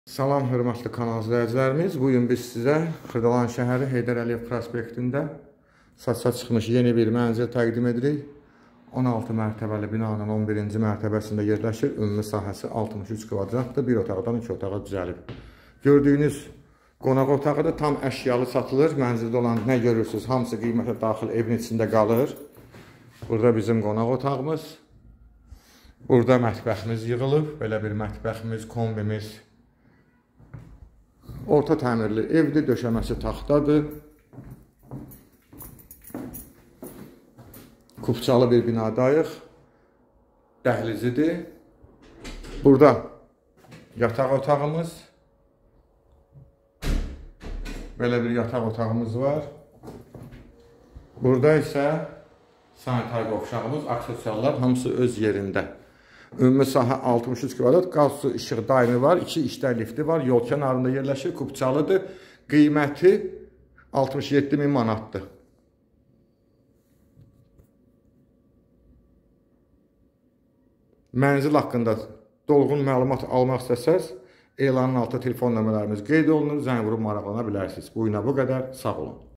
Salam, hörmətli kanal izləyicilərimiz. Bugün biz sizə Xırdalan şəhəri Heydər Əliyev prospektində satışa çıxmış yeni bir mənzil təqdim edirik. 16 mərtəbəli binanın 11-ci mərtəbəsində yerləşir. Ümumi sahəsi 63 kvadratdır. Bir otaqdan 2 otağa düzəlib. Gördüyünüz qonaq otağı da tam əşyalı satılır. Mənzildə olan nə görürsünüz, hamısı qiymətə daxil evin içində qalır. Burada bizim qonaq otağımız. Burada mətbəximiz yığılıb. Belə bir mətbəximiz, kombimiz. Orta təmirli evdir, döşəməsi taxtadır. Kubçalı bir binadayıq. Dəhlizidir. Burada yataq otağımız. Belə bir yataq otağımız var. Burada isə sanitar qovşağımız, aksessuarlar hamısı öz yerində. Ümumi sahə 63 kvadrat, qaz su işıq daimi var, 2 işlər lifti var, yol kənarında yerləşir, kubçalıdır. Qiyməti 67.000 manatdır. Mənzil haqqında dolğun məlumat almaq istəsəz, elanın altında telefon nömrələrimiz qeyd olunur, zəng vurub maraqlana bilərsiniz. Bu günə bu qədər, sağ olun.